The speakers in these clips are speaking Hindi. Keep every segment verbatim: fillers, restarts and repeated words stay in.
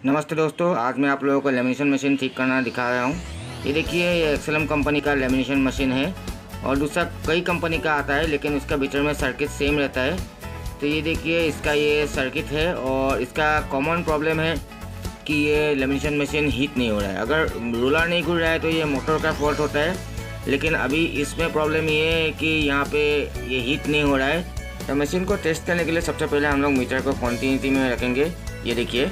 नमस्ते दोस्तों, आज मैं आप लोगों को लेमिनेशन मशीन ठीक करना दिखा रहा हूँ। ये देखिए, ये एक्सएलएम कंपनी का लेमिनेशन मशीन है और दूसरा कई कंपनी का आता है, लेकिन इसका भीतर में सर्किट सेम रहता है। तो ये देखिए, इसका ये सर्किट है और इसका कॉमन प्रॉब्लम है कि ये लेमिनेशन मशीन हीट नहीं हो रहा है। अगर रोलर नहीं घूम रहा है तो ये मोटर का फॉल्ट होता है, लेकिन अभी इसमें प्रॉब्लम ये है कि यहाँ पे ये हीट नहीं हो रहा है। तो मशीन को टेस्ट करने के लिए सबसे पहले हम लोग मीटर को कंटिन्यूटी में रखेंगे, ये देखिए,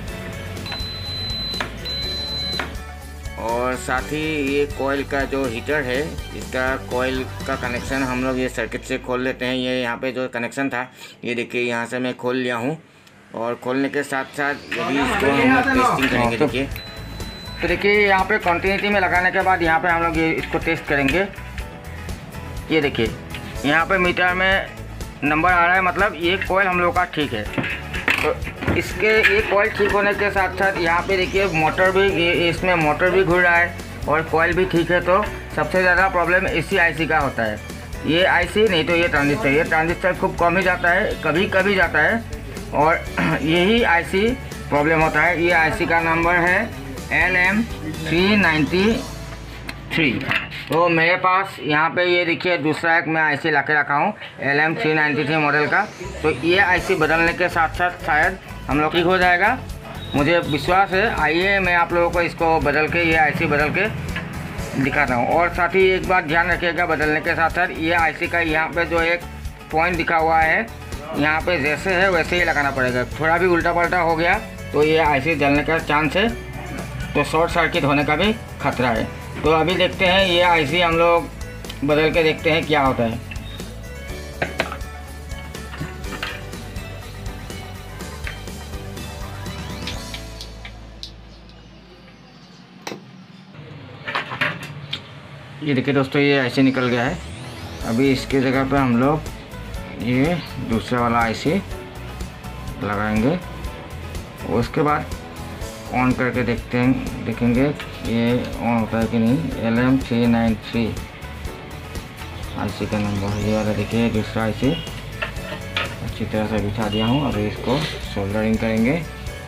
और साथ ही ये कॉइल का जो हीटर है, इसका कॉइल का कनेक्शन हम लोग ये सर्किट से खोल लेते हैं। ये यहाँ पे जो कनेक्शन था, ये देखिए, यहाँ से मैं खोल लिया हूँ और खोलने के साथ साथ यदि इसको हम लोग टेस्टिंग करेंगे। देखिए, तो देखिए, यहाँ पे कंटिन्यूटी में लगाने के बाद यहाँ पे हम लोग ये इसको टेस्ट करेंगे। ये देखिए, यहाँ पे मीटर में नंबर आ रहा है, मतलब ये कॉइल हम लोग का ठीक है। तो इसके ये कॉइल ठीक होने के साथ साथ यहाँ पे देखिए मोटर भी, ये इसमें मोटर भी घूम रहा है और कॉइल भी ठीक है। तो सबसे ज़्यादा प्रॉब्लम इसी आईसी का होता है। ये आईसी नहीं तो ये ट्रांजिस्टर, ये ट्रांजिस्टर खूब कम ही जाता है, कभी कभी जाता है, और यही आईसी प्रॉब्लम होता है। ये आईसी का नंबर है L M three ninety three. तो मेरे पास यहाँ पे ये देखिए दूसरा एक मैं आईसी ला के रखा हूँ L M three ninety three model का। तो ये आईसी बदलने के साथ साथ शायद हम लोग ठीक हो जाएगा, मुझे विश्वास है। आइए मैं आप लोगों को इसको बदल के, ये आईसी बदल के दिखाता हूँ। और साथ ही एक बात ध्यान रखिएगा, बदलने के साथ साथ ये आईसी का यहाँ पे जो एक पॉइंट दिखा हुआ है, यहाँ पे जैसे है वैसे ही लगाना पड़ेगा। थोड़ा भी उल्टा पल्टा हो गया तो ये आईसी जलने का चांस है, तो शॉर्ट सर्किट होने का भी खतरा है। तो अभी देखते हैं, ये आईसी हम लोग बदल के देखते हैं क्या होता है। ये देखिए दोस्तों, ये आईसी निकल गया है। अभी इसके जगह पे हम लोग ये दूसरा वाला आईसी लगाएंगे, उसके बाद ऑन करके देखते हैं, देखेंगे ये ऑन होता है कि नहीं। L M three nine three IC का नंबर, ये वाला देखिए दूसरा आईसी अच्छी तरह से बिठा दिया हूँ। अभी इसको सोल्डरिंग करेंगे।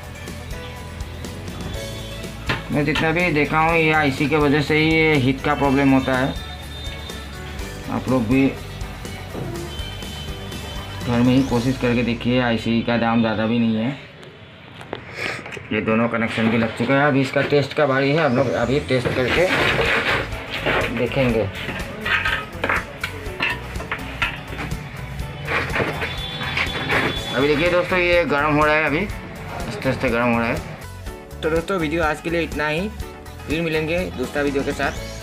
मैं जितना भी देखा हूँ, ये आईसी के वजह से ही ये हीट का प्रॉब्लम होता है। आप लोग भी घर में ही कोशिश करके देखिए। आईसी का दाम ज़्यादा भी नहीं है। ये दोनों कनेक्शन भी लग चुका है। अभी इसका टेस्ट का बारी है, हम लोग अभी टेस्ट करके देखेंगे। अभी देखिए दोस्तों, ये गर्म हो रहा है, अभी आस्ते आस्ते गर्म हो रहा है। तो दोस्तों, वीडियो आज के लिए इतना ही, फिर मिलेंगे दूसरा वीडियो के साथ।